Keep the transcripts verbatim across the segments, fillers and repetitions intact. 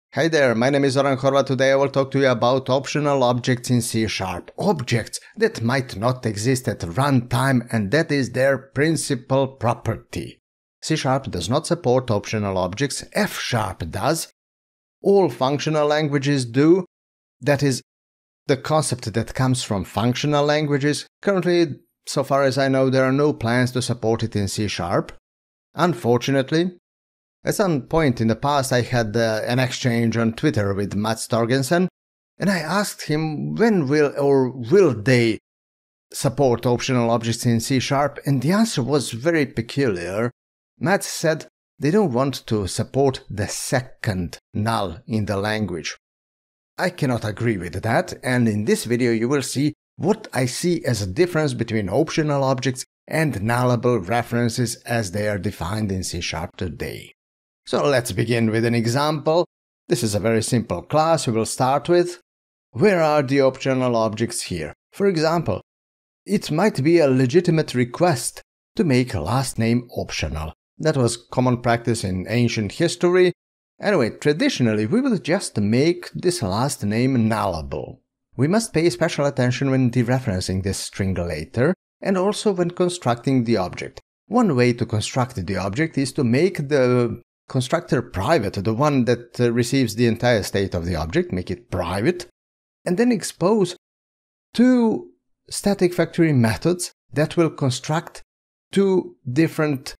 Hi there, my name is Zoran. Today I will talk to you about optional objects in C sharp. Objects that might not exist at runtime, and that is their principal property. C sharp does not support optional objects, F sharp does. All functional languages do. That is the concept that comes from functional languages. Currently, so far as I know, there are no plans to support it in C sharp. Unfortunately, at some point in the past I had uh, an exchange on Twitter with Mats Torgensen, and I asked him when will or will they support optional objects in C sharp, and the answer was very peculiar. Mats said they don't want to support the second null in the language. I cannot agree with that, and in this video you will see what I see as a difference between optional objects and nullable references as they are defined in C sharp today. So let's begin with an example. This is a very simple class we will start with. Where are the optional objects here? For example, it might be a legitimate request to make a last name optional. That was common practice in ancient history. Anyway, traditionally we would just make this last name nullable. We must pay special attention when dereferencing this string later, and also when constructing the object. One way to construct the object is to make the constructor private, the one that uh, receives the entire state of the object, make it private, and then expose two static factory methods that will construct two different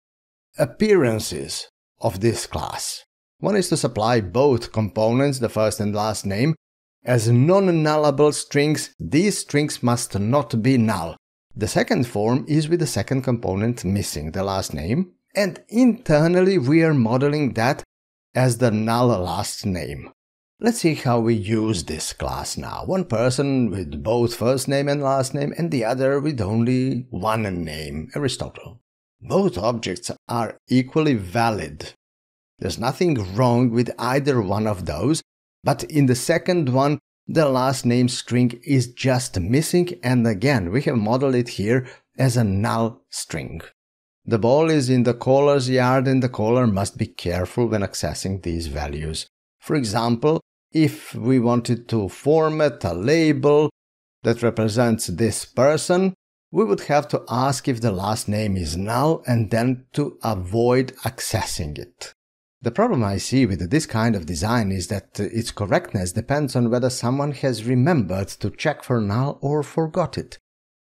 appearances of this class. One is to supply both components, the first and last name, as non-nullable strings. These strings must not be null. The second form is with the second component missing, the last name, and internally we are modeling that as the null last name. Let's see how we use this class now. One person with both first name and last name, and the other with only one name, Aristotle. Both objects are equally valid. There's nothing wrong with either one of those, but in the second one, the last name string is just missing, and again, we have modeled it here as a null string. The ball is in the caller's yard, and the caller must be careful when accessing these values. For example, if we wanted to format a label that represents this person, we would have to ask if the last name is null and then to avoid accessing it. The problem I see with this kind of design is that its correctness depends on whether someone has remembered to check for null or forgot it.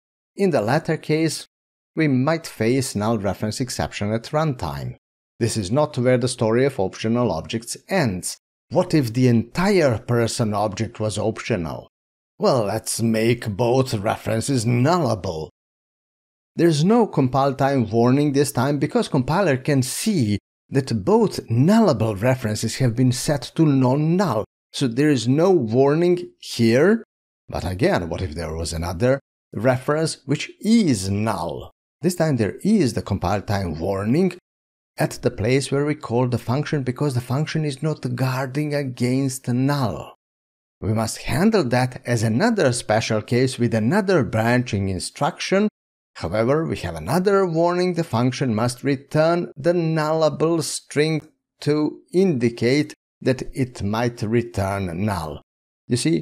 In the latter case, we might face null reference exception at runtime. This is not where the story of optional objects ends. What if the entire person object was optional? Well, let's make both references nullable. There's no compile time warning this time because compiler can see that both nullable references have been set to non-null, so there is no warning here. But again, what if there was another reference which is null? This time there is the compile time warning at the place where we call the function, because the function is not guarding against null. We must handle that as another special case with another branching instruction. However, we have another warning: the function must return the nullable string to indicate that it might return null. You see,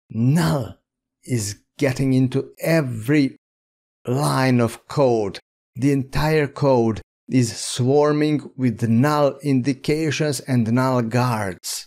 null is getting into every line of code. The entire code is swarming with null indications and null guards.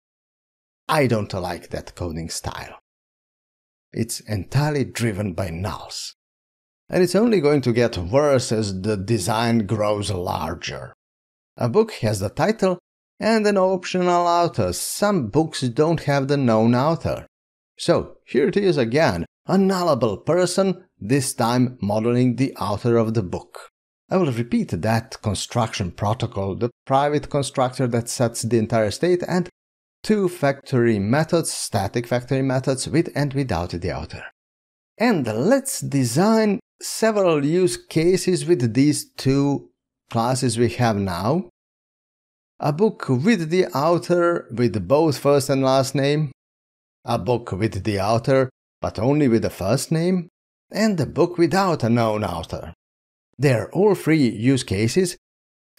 I don't like that coding style. It's entirely driven by nulls. And it's only going to get worse as the design grows larger. A book has the title and an optional author. Some books don't have the known author. So here it is again, a nullable person, this time modeling the author of the book. I will repeat that construction protocol, the private constructor that sets the entire state, and two factory methods, static factory methods with and without the author. And let's design several use cases with these two classes we have now. A book with the author with both first and last name, a book with the author but only with the first name, and a book without a known author. They're all three use cases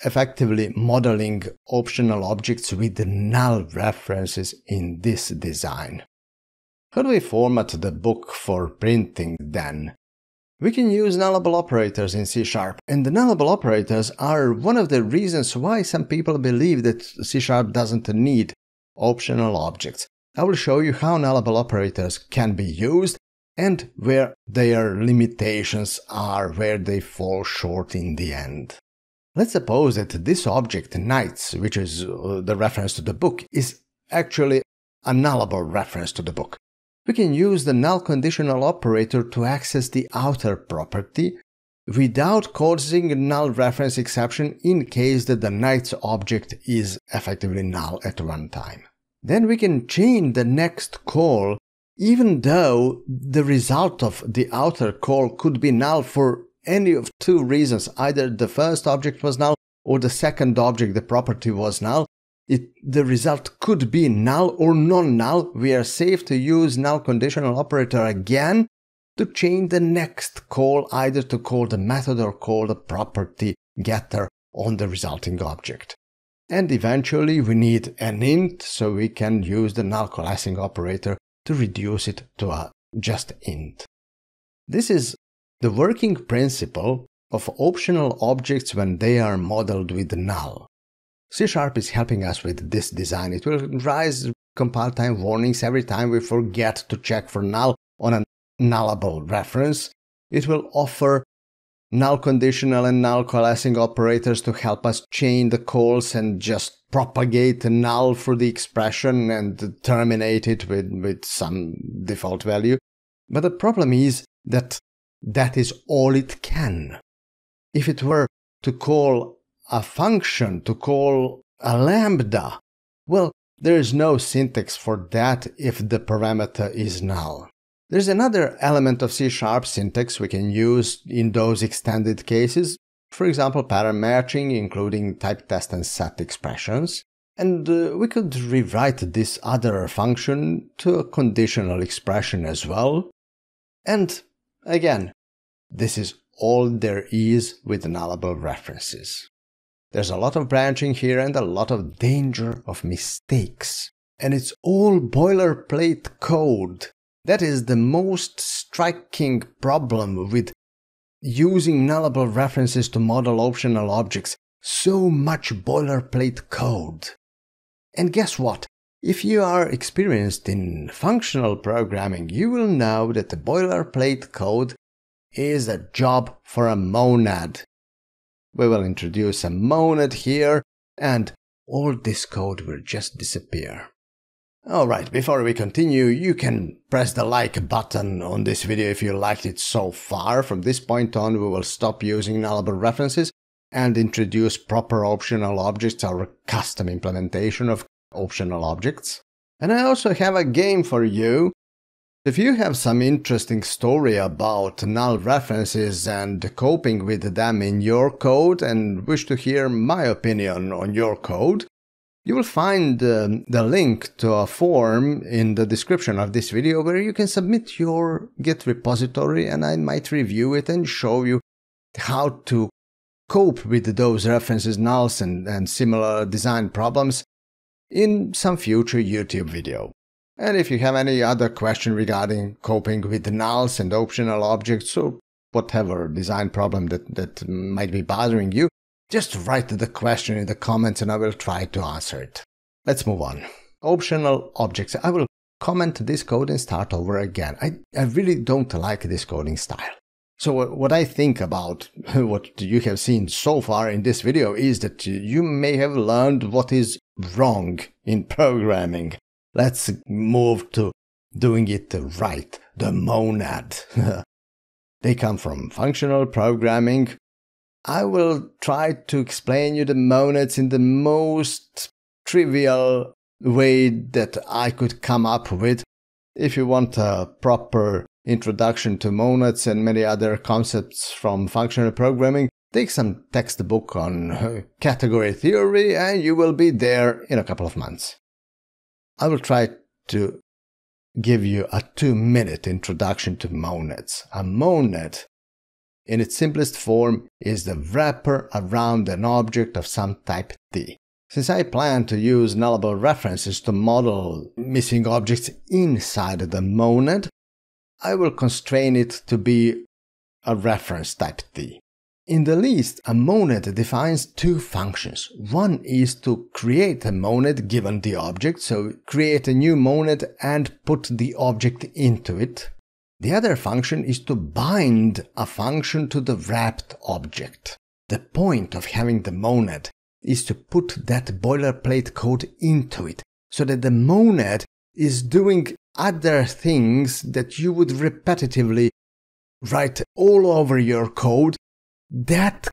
effectively modeling optional objects with null references in this design. How do we format the book for printing then? We can use nullable operators in C sharp, and the nullable operators are one of the reasons why some people believe that C sharp doesn't need optional objects. I will show you how nullable operators can be used and where their limitations are, where they fall short in the end. Let's suppose that this object, knights, which is the reference to the book, is actually a nullable reference to the book. We can use the null conditional operator to access the outer property without causing a null reference exception in case that the knights object is effectively null at runtime. Then we can chain the next call even though the result of the outer call could be null for any of two reasons. Either the first object was null or the second object, the property, was null. It, the result could be null or non-null. We are safe to use null conditional operator again to chain the next call, either to call the method or call the property getter on the resulting object. And eventually we need an int, so we can use the null coalescing operator to reduce it to a just int. This is the working principle of optional objects when they are modeled with null. C sharp is helping us with this design. It will raise compile time warnings every time we forget to check for null on a nullable reference. It will offer null conditional and null coalescing operators to help us chain the calls and just propagate null for the expression and terminate it with, with some default value. But the problem is that that is all it can. If it were to call a function, to call a lambda, well, there is no syntax for that if the parameter is null. There's another element of C sharp syntax we can use in those extended cases, for example pattern matching, including type test and set expressions, and uh, we could rewrite this other function to a conditional expression as well. And again, this is all there is with nullable references. There's a lot of branching here and a lot of danger of mistakes. And it's all boilerplate code. That is the most striking problem with using nullable references to model optional objects. So much boilerplate code. And guess what? If you are experienced in functional programming, you will know that the boilerplate code is a job for a monad. We will introduce a monad here, and all this code will just disappear. Alright, before we continue, you can press the like button on this video if you liked it so far. From this point on, we will stop using nullable references and introduce proper optional objects, our custom implementation of optional objects. And I also have a game for you. If you have some interesting story about null references and coping with them in your code and wish to hear my opinion on your code, you will find uh, the link to a form in the description of this video where you can submit your Git repository and I might review it and show you how to cope with those references, nulls and, and similar design problems in some future YouTube video. And if you have any other question regarding coping with nulls and optional objects or whatever design problem that, that might be bothering you, just write the question in the comments and I will try to answer it. Let's move on. Optional objects. I will comment this code and start over again. I, I really don't like this coding style. So what I think about what you have seen so far in this video is that you may have learned what is wrong in programming. Let's move to doing it right, the monad. They come from functional programming. I will try to explain you the monads in the most trivial way that I could come up with. If you want a proper introduction to monads and many other concepts from functional programming, take some textbook on category theory and you will be there in a couple of months. I will try to give you a two-minute introduction to monads. A monad in its simplest form, is the wrapper around an object of some type T. Since I plan to use nullable references to model missing objects inside the monad, I will constrain it to be a reference type T. In the list, a monad defines two functions. One is to create a monad given the object, so create a new monad and put the object into it. The other function is to bind a function to the wrapped object. The point of having the monad is to put that boilerplate code into it, so that the monad is doing other things that you would repetitively write all over your code. That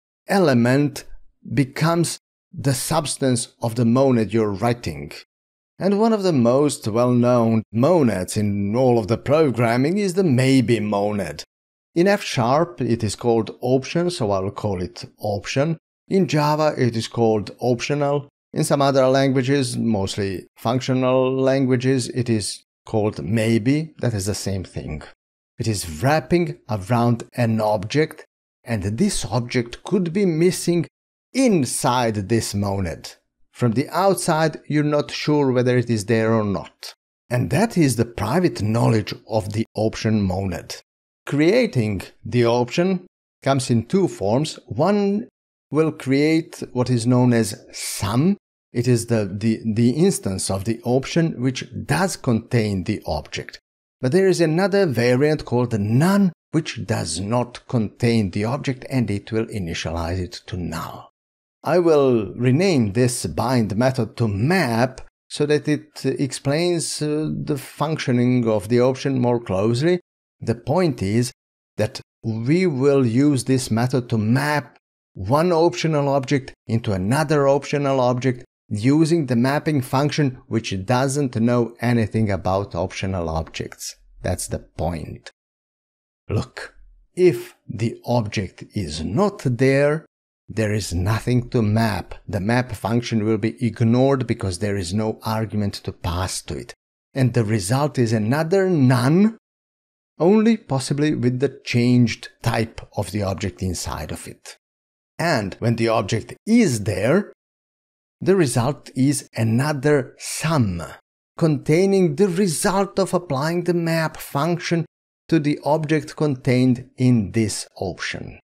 element becomes the substance of the monad you're writing. And one of the most well-known monads in all of the programming is the maybe monad. In F sharp it is called option, so I will call it option. In Java it is called optional. In some other languages, mostly functional languages, it is called maybe. That is the same thing. It is wrapping around an object, and this object could be missing inside this monad. From the outside, you're not sure whether it is there or not. And that is the private knowledge of the option monad. Creating the option comes in two forms. One will create what is known as sum. It is the, the, the instance of the option which does contain the object. But there is another variant called none, which does not contain the object, and it will initialize it to null. I will rename this bind method to map so that it explains uh, the functioning of the option more closely. The point is that we will use this method to map one optional object into another optional object using the mapping function which doesn't know anything about optional objects. That's the point. Look, if the object is not there, there is nothing to map. The map function will be ignored because there is no argument to pass to it. And the result is another none, only possibly with the changed type of the object inside of it. And when the object is there, the result is another sum, containing the result of applying the map function to the object contained in this option.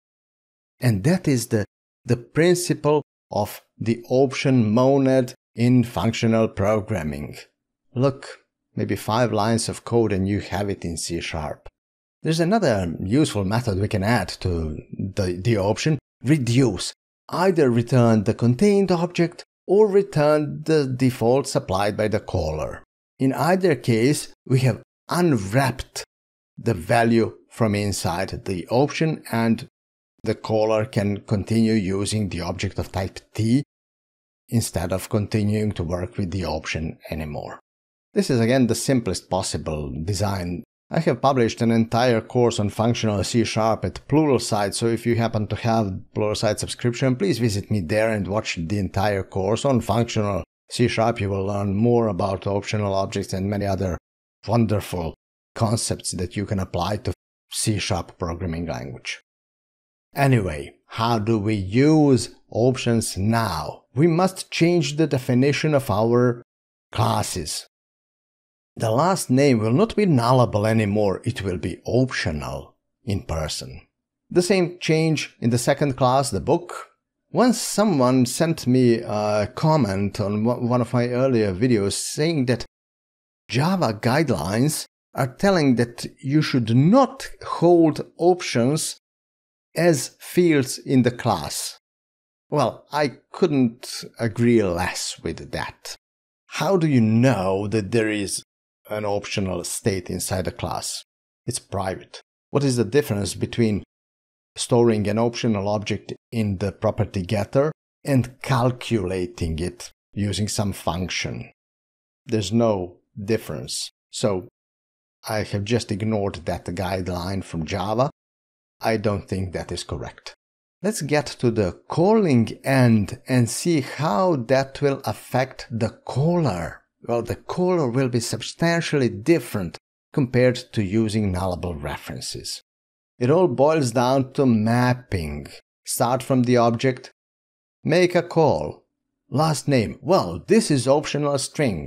And that is the, the principle of the option monad in functional programming. Look, maybe five lines of code and you have it in C sharp. There's another useful method we can add to the, the option, reduce. Either return the contained object or return the default supplied by the caller. In either case, we have unwrapped the value from inside the option, and the caller can continue using the object of type T instead of continuing to work with the option anymore. This is again the simplest possible design. I have published an entire course on functional C sharp at Pluralsight, so if you happen to have Pluralsight subscription, please visit me there and watch the entire course on functional C sharp. You will learn more about optional objects and many other wonderful concepts that you can apply to C sharp programming language. Anyway, how do we use options now? We must change the definition of our classes. The last name will not be nullable anymore, it will be optional in person. The same change in the second class, the book. Once someone sent me a comment on one of my earlier videos saying that Java guidelines are telling that you should not hold options as fields in the class. Well, I couldn't agree less with that. How do you know that there is an optional state inside a class? It's private. What is the difference between storing an optional object in the property getter and calculating it using some function? There's no difference. So I have just ignored that guideline from Java. I don't think that is correct. Let's get to the calling end and see how that will affect the caller. Well, the caller will be substantially different compared to using nullable references. It all boils down to mapping. Start from the object, make a call. Last name, well, this is optional string.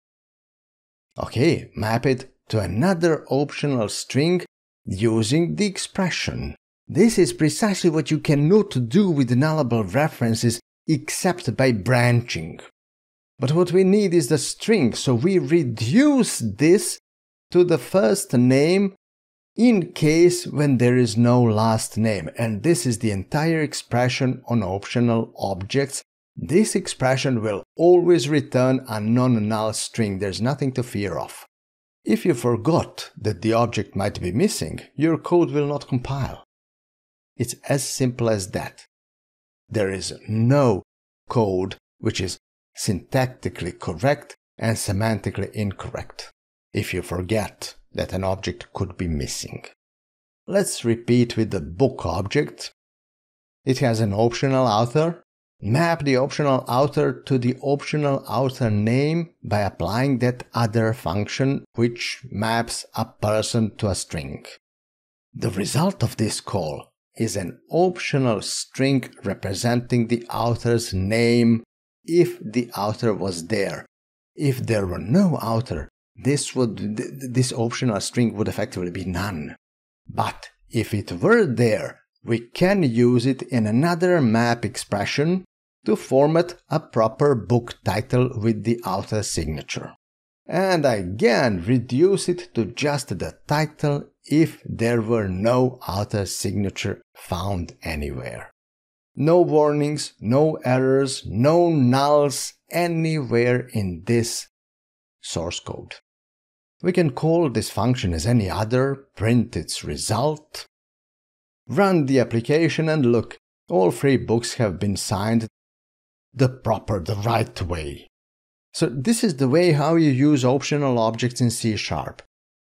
Okay, map it to another optional string using the expression. This is precisely what you cannot do with nullable references except by branching. But what we need is the string, so we reduce this to the first name in case when there is no last name. And this is the entire expression on optional objects. This expression will always return a non-null string. There's nothing to fear of. If you forgot that the object might be missing, your code will not compile. It's as simple as that. There is no code which is syntactically correct and semantically incorrect if you forget that an object could be missing. Let's repeat with the book object. It has an optional author. Map the optional author to the optional author name by applying that other function which maps a person to a string. The result of this call is an optional string representing the author's name if the author was there. If there were no author, this would this optional string would effectively be none. But if it were there, we can use it in another map expression to format a proper book title with the author signature. And again reduce it to just the title if there were no author signature found anywhere. No warnings, no errors, no nulls anywhere in this source code. We can call this function as any other, print its result, run the application, and look, all three books have been signed the proper, the right way. So this is the way how you use optional objects in C sharp.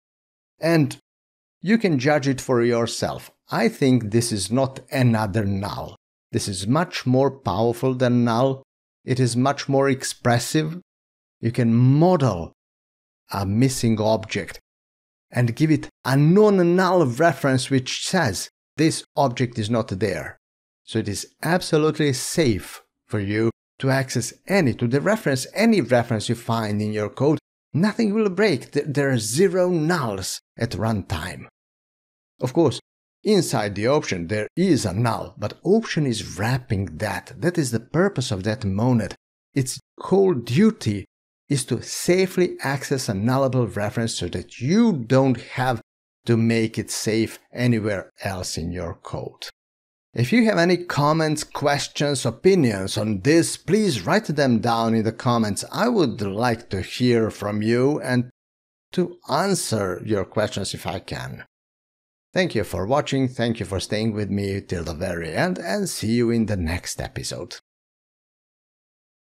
And you can judge it for yourself. I think this is not another null. This is much more powerful than null. It is much more expressive. You can model a missing object and give it a non-null reference which says this object is not there. So it is absolutely safe for you to access any, to dereference any reference you find in your code. Nothing will break. There are zero nulls at runtime. Of course, inside the option there is a null, but option is wrapping that. That is the purpose of that monad. Its whole duty is to safely access a nullable reference so that you don't have to make it safe anywhere else in your code. If you have any comments, questions, opinions on this, please write them down in the comments. I would like to hear from you and to answer your questions if I can. Thank you for watching, thank you for staying with me till the very end, and see you in the next episode.